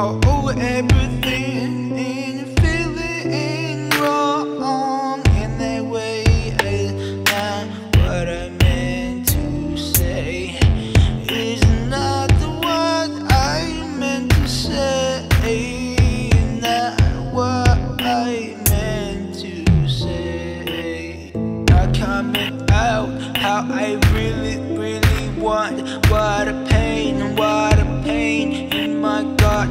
Oh, everything ain't feeling wrong in that way. It's not what I meant to say. It's not what I meant to say. Not what I meant to say. Not coming out how I really want. What a pain in my God,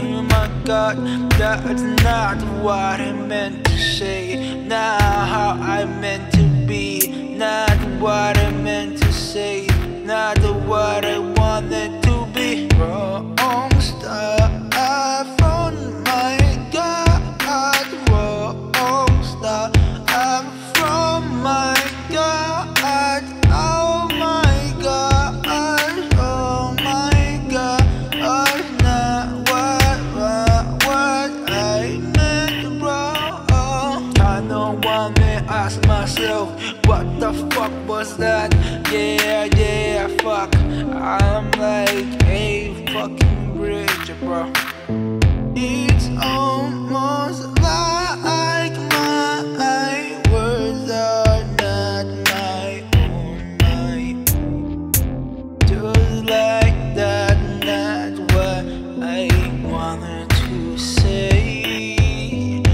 that's not what I meant to say. Not how I meant to be. Not what I meant to say. Not what I wanted to be. Wrong stuff from my God. Wrong stuff from my God. Oh my God. Oh my God. Not what I meant, bro. I don't wanna ask myself, what the fuck was that? Yeah, fuck. I'm like a fucking bridge, bro. It's almost like my words are not my own. Just like that, not what I wanted to say.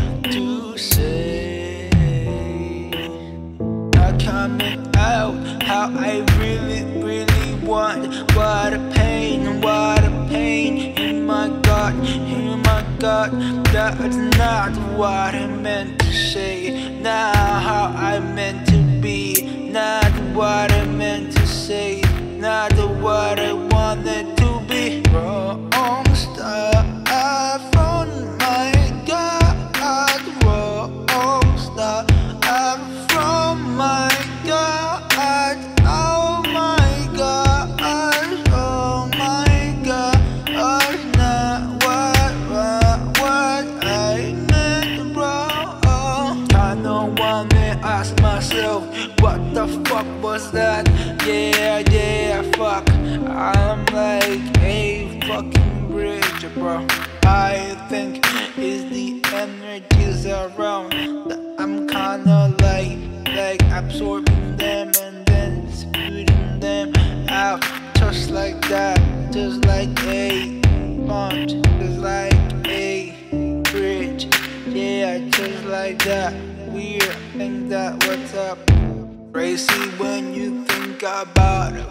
Not coming out how I really want. What a pain in my God, that's not what I meant to say. Not how I meant to be. Not what I meant to say. Not what I wanted to be. Wrong stuff from my God. Wrong stuff from my God. Oh my God. Oh my God. Not what I meant, bro. I don't wanna ask myself, what the fuck was that? Yeah, fuck. I'm like a fucking bridge, bro. I think it's the energies around that I'm kinda like absorbing them and then spewing them out, just like that, just like a sponge, just like a bridge. Yeah, just like that. Weird, think that what's up. Crazy when you think about it,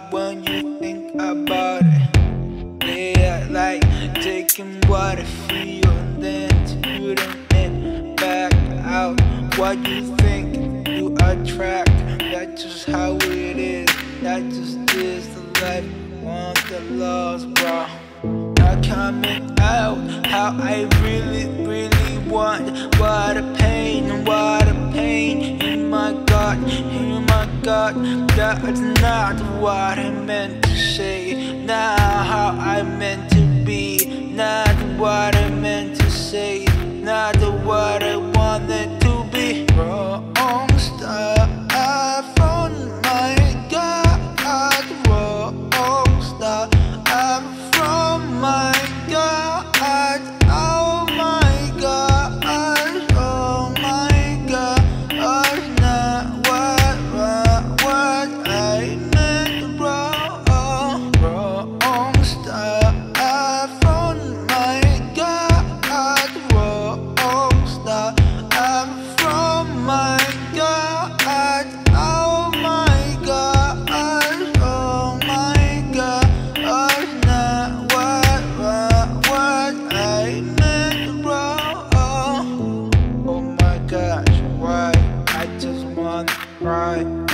Yeah, like taking what I feel and then spewing it back out. What you think, you attract. That's just how it is. That just is the life. Want the loss, bro. Not coming out how I really want. What a pain in my God, that's not what I meant to say. Not how I meant to be. Not what I meant to say. Not what I wanted to be. Wrong stuff from my God. Wrong stuff from my God. Oh my God. Oh my God. Not what I meant, bro. Wrong stuff from my God. Wrong stuff from my God. Oh my God. Oh my God. Not what I meant, bro. Oh my gosh, why? I just wanna cry.